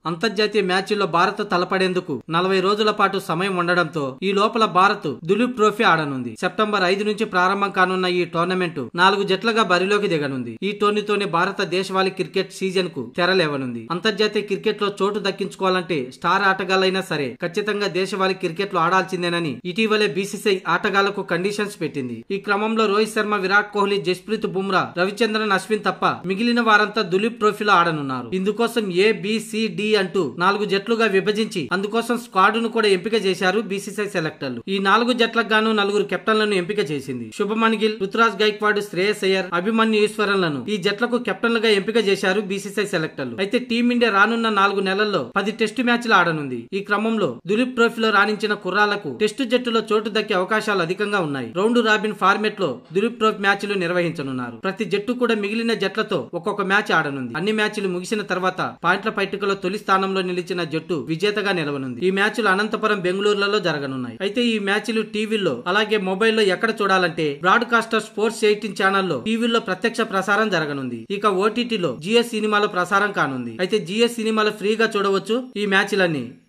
అంతర్జాతీయ మ్యాచ్ల్లో భారత్ తలపడేందుకు 40 రోజుల పాటు సమయం ఉండడంతో ఈ లోపల భారత్ దులీప్ ట్రోఫీ ఆడనుంది. సెప్టెంబర్ 5 నుంచి ప్రారంభం కానున్న ఈ టోర్నమెంట్ 4 జట్లుగా బరిలోకి దిగనుంది. ఈ టోర్నీతోనే భారత దేశవాళీ క్రికెట్ సీజన్ కు తెరలేవనుంది. అంతర్జాతీయ క్రికెట్ లో చోటు దక్కించుకోవాలంటే స్టార్ ఆటగాళ్లైనా సరే ఖచ్చితంగా దేశవాళీ క్రికెట్ లో ఆడాల్సిందేనని ఇటీవలే బీసీసీఐ ఆటగాళ్లకు కండిషన్స్ పెట్టింది. ఈ క్రమంలో రోహిత్ శర్మ, విరాట్ కోహ్లీ, జస్ప్రీత్ బుమ్రా, రవిచంద్రన్ అశ్విన్ తప్ప మిగిలిన వారంతా దులీప్ ట్రోఫీలో ఆడనున్నారు. ఇందుకోసం A-B-C-D అంటూ 4 జట్లుగా విభజించి అందుకోసం స్క్వాడ్ ను కూడా ఎంపిక చేశారు బీసీసీఐ సెలెక్టర్లు. ఈ 4 జట్లకు గాను 4 కెప్టెన్లను ఎంపిక చేసింది. శుభమన్ గిల్, రుతురాజ్ గైక్వాడ్, శ్రేయస్ అయ్యర్, అభిమన్యు ఈశ్వరన్లను ఈ జట్లకు కెప్టెన్లుగా ఎంపిక చేశారు బీసీసీఐ సెలెక్టర్లు. అయితే టీమిండియా రానున్న 4 నెలల్లో 10 టెస్టు మ్యాచ్లు ఆడనుంది. ఈ క్రమంలో దులీప్ ట్రోఫీలో రాణించిన కుర్రాళ్లకు టెస్టు జట్టులో చోటు దక్కే అవకాశాలు అధికంగా ఉన్నాయి. రౌండ్ రాబిన్ ఫార్మెట్ లో దులీప్ ట్రోఫీ మ్యాచ్లు నిర్వహించనున్నారు. ప్రతి జట్టు కూడా మిగిలిన జట్లతో ఒక్కొక్క మ్యాచ్ ఆడనుంది. అన్ని మ్యాచ్లు ముగిసిన తర్వాత పాయింట్ల పట్టికలో తొలి స్థానంలో నిలిచిన జట్టు విజేతగా నిలవనుంది. ఈ మ్యాచ్లు అనంతపురం, బెంగళూరులలో జరగనున్నాయి. అయితే ఈ మ్యాచ్లు టీవీల్లో అలాగే మొబైల్లో ఎక్కడ చూడాలంటే బ్రాడ్కాస్టర్ స్పోర్ట్స్ 18 ఛానల్లో టీవీల్లో ప్రత్యక్ష ప్రసారం జరగనుంది. ఇక ఓటీటీలో జిఎస్ సినిమాలో ప్రసారం కానుంది. అయితే జిఎస్ సినిమాలో ఫ్రీగా చూడవచ్చు ఈ మ్యాచ్లన్నీ.